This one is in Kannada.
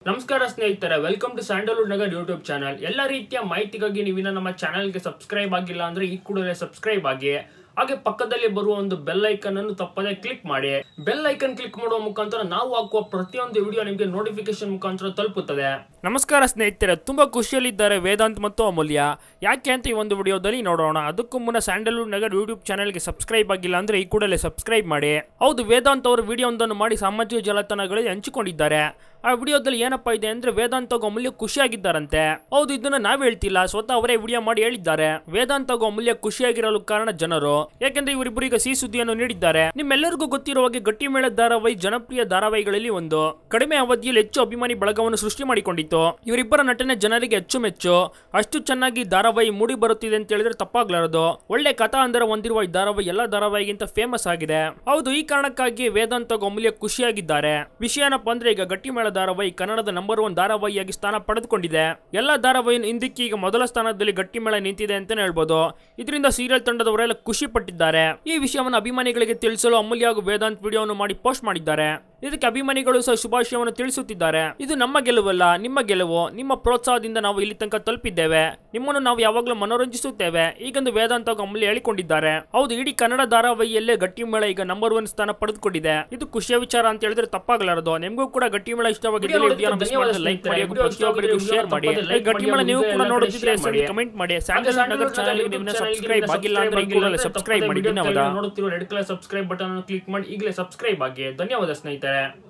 ನಮಸ್ಕಾರ ಸ್ನೇಹಿತರೆ, welcome to Sandalwood Nagar YouTube channel. ಎಲ್ಲ ರೀತಿಯ ಮಾಹಿತಿಗಾಗಿ ನೀವು ನಮ್ಮ ಚಾನಲ್ಗೆ ಸಬ್ಸ್ಕ್ರೈಬ್ ಆಗಿಲ್ಲ ಅಂದ್ರೆ ಈ ಕೂಡಲೇ ಸಬ್ಸ್ಕ್ರೈಬ್ ಆಗಿ. ಹಾಗೆ ಪಕ್ಕದಲ್ಲಿ ಬರುವ ಒಂದು ಬೆಲ್ ಐಕನ್ ಅನ್ನು ತಪ್ಪದೆ ಕ್ಲಿಕ್ ಮಾಡಿ. ಬೆಲ್ ಐಕನ್ ಕ್ಲಿಕ್ ಮಾಡುವ ಮುಖಾಂತರ ನಾವು ಹಾಕುವ ಪ್ರತಿಯೊಂದು ವಿಡಿಯೋ ನಿಮಗೆ ನೋಟಿಫಿಕೇಶನ್ ಮುಖಾಂತರ ತಲುಪುತ್ತದೆ. ನಮಸ್ಕಾರ ಸ್ನೇಹಿತರೆ, ತುಂಬಾ ಖುಷಿಯಲ್ಲಿದ್ದಾರೆ ವೇದಾಂತ್ ಮತ್ತು ಅಮೂಲ್ಯ. ಯಾಕೆ ಅಂತ ಈ ಒಂದು ವಿಡಿಯೋದಲ್ಲಿ ನೋಡೋಣ. ಅದಕ್ಕೂ ಮುನ್ನ ಸ್ಯಾಂಡಲ್ವುಡ್ ನಗರ್ ಯೂಟ್ಯೂಬ್ ಚಾನಲ್ಗೆ ಸಬ್ಸ್ಕ್ರೈಬ್ ಆಗಿಲ್ಲ ಅಂದ್ರೆ ಈ ಕೂಡಲೇ ಸಬ್ಸ್ಕ್ರೈಬ್ ಮಾಡಿ. ಹೌದು, ವೇದಾಂತ್ ಅವರು ವಿಡಿಯೋವೊಂದನ್ನು ಮಾಡಿ ಸಾಮಾಜಿಕ ಜಾಲತಾಣಗಳಲ್ಲಿ ಹಂಚಿಕೊಂಡಿದ್ದಾರೆ. ಆ ವಿಡಿಯೋದಲ್ಲಿ ಏನಪ್ಪಾ ಇದೆ ಅಂದ್ರೆ ವೇದಾಂತ್ ಹಾಗೂ ಅಮೂಲ್ಯ ಖುಷಿಯಾಗಿದ್ದಾರಂತೆ. ಹೌದು, ಇದನ್ನ ನಾವ್ ಹೇಳ್ತಿಲ್ಲ, ಸ್ವತಃ ಅವರೇ ವಿಡಿಯೋ ಮಾಡಿ ಹೇಳಿದ್ದಾರೆ. ವೇದಾಂತ್ ಹಾಗೂ ಅಮೂಲ್ಯ ಖುಷಿಯಾಗಿರಲು ಕಾರಣ ಜನರು, ಯಾಕೆಂದ್ರೆ ಇವರಿಬ್ಬರು ಈಗ ಸಿಹಿ ಸುದ್ದಿಯನ್ನು ನೀಡಿದ್ದಾರೆ. ನಿಮ್ಮೆಲ್ಲರಿಗೂ ಗೊತ್ತಿರುವ ಹಾಗೆ ಗಟ್ಟಿಮೇಳ ಧಾರಾವಾಹಿ ಜನಪ್ರಿಯ ಧಾರಾವಾಹಿಗಳಲ್ಲಿ ಒಂದು. ಕಡಿಮೆ ಅವಧಿಯಲ್ಲಿ ಹೆಚ್ಚು ಅಭಿಮಾನಿ ಬಳಗವನ್ನು ಸೃಷ್ಟಿ ಮಾಡಿಕೊಂಡಿತ್ತು. ಇವರಿಬ್ಬರ ನಟನೆ ಜನರಿಗೆ ಅಚ್ಚುಮೆಚ್ಚು. ಅಷ್ಟು ಚೆನ್ನಾಗಿ ಧಾರಾವಾಹಿ ಮೂಡಿ ಬರುತ್ತಿದೆ ಅಂತ ಹೇಳಿದ್ರೆ ತಪ್ಪಾಗ್ಲಾರದು. ಒಳ್ಳೆ ಕಥಾ ಅಂದರೆ ಹೊಂದಿರುವ ಈ ಧಾರಾವಾಹಿ ಎಲ್ಲ ಧಾರಾವಾಹಿಗಿಂತ ಫೇಮಸ್ ಆಗಿದೆ. ಹೌದು, ಈ ಕಾರಣಕ್ಕಾಗಿ ವೇದಾಂತ್ ಹಾಗೂ ಅಮೂಲ್ಯ ಖುಷಿಯಾಗಿದ್ದಾರೆ. ವಿಷಯ ಏನಪ್ಪಾ ಅಂದ್ರೆ ಈಗ ಗಟ್ಟಿಮೇಳ ಧಾರಾವಾಹಿ ಕನ್ನಡದ ನಂಬರ್ 1 ಧಾರಾವಾಹಿಯಾಗಿ ಸ್ಥಾನ ಪಡೆದುಕೊಂಡಿದೆ. ಎಲ್ಲ ಧಾರಾವಾಹಿ ಹಿಂದಕ್ಕೆ ಈಗ ಮೊದಲ ಸ್ಥಾನದಲ್ಲಿ ಗಟ್ಟಿಮೇಳ ನಿಂತಿದೆ ಅಂತಾನೆ ಹೇಳ್ಬೋದು. ಇದರಿಂದ ಸೀರಿಯಲ್ ತಂಡದವರೆಲ್ಲ ಖುಷಿ ಪಟ್ಟಿದ್ದಾರೆ. ಈ ವಿಷಯವನ್ನು ಅಭಿಮಾನಿಗಳಿಗೆ ತಿಳಿಸಲು ಅಮೂಲ್ಯ ಹಾಗೂ ವೇದಾಂತ್ ವಿಡಿಯೋವನ್ನು ಮಾಡಿ ಪೋಸ್ಟ್ ಮಾಡಿದ್ದಾರೆ. ಇದಕ್ಕೆ ಅಭಿಮಾನಿಗಳು ಸಹ ಶುಭಾಶಯವನ್ನು ತಿಳಿಸುತ್ತಿದ್ದಾರೆ. ಇದು ನಮ್ಮ ಗೆಲುವಲ್ಲ, ನಿಮ್ಮ ಗೆಲುವು. ನಿಮ್ಮ ಪ್ರೋತ್ಸಾಹದಿಂದ ನಾವು ಇಲ್ಲಿ ತನಕ ತಲುಪಿದ್ದೇವೆ. ನಿಮ್ಮನ್ನು ನಾವು ಯಾವಾಗಲೂ ಮನೋರಂಜಿಸುತ್ತೇವೆ, ಈಗೆಂದು ವೇದಾಂತ್ ಹಾಗೂ ಅಮೂಲ್ಯ ಹೇಳಿಕೊಂಡಿದ್ದಾರೆ. ಹೌದು, ಇಡೀ ಕನ್ನಡ ಧಾರಾವಾಹಿಯಲ್ಲೇ ಗಟ್ಟಿಮೇಳ ಈಗ ನಂಬರ್ 1 ಸ್ಥಾನ ಪಡೆದುಕೊಂಡಿದೆ. ಇದು ಖುಷಿಯ ವಿಚಾರ ಅಂತ ಹೇಳಿದ್ರೆ ತಪ್ಪಾಗಲಾರದು. ನಿಮಗೂ ಕೂಡ ಗಟ್ಟಿಮೇಳ ಇಷ್ಟವಾಗಿದ್ದರೆ ಲೈಕ್ ಮಾಡಿ, ಪ್ರತಿಯೊಬ್ಬರಿಗೂ ಶೇರ್ ಮಾಡಿ. ಗಟ್ಟಿಮೇಳ ನೀವು ಕೂಡ ನೋಡುತ್ತಿದ್ರೆ ಕಮೆಂಟ್ ಮಾಡಿ. ಸ್ಯಾಂಡಲ್ವುಡ್ ನಗರ್ ಚಾನೆಲ್ಗೆ ನೀವು ಸಬ್ಸ್ಕ್ರೈಬ್ ಆಗಿಲ್ಲ ಅಂದ್ರೆ ಕೂಡಲೇ ಸಬ್ಸ್ಕ್ರೈಬ್ ಮಾಡಿ. ಧನ್ಯವಾದ. ನೋಡುತ್ತಿರುವ ರೆಡ್ ಕಲರ್ ಸಬ್ಸ್ಕ್ರೈಬ್ ಬಟನ್ ಅನ್ನು ಕ್ಲಿಕ್ ಮಾಡಿ ಈಗಲೇ ಸಬ್ಸ್ಕ್ರೈಬ್ ಆಗಿ. ಧನ್ಯವಾದ ಸ್ನೇಹಿತರೆ.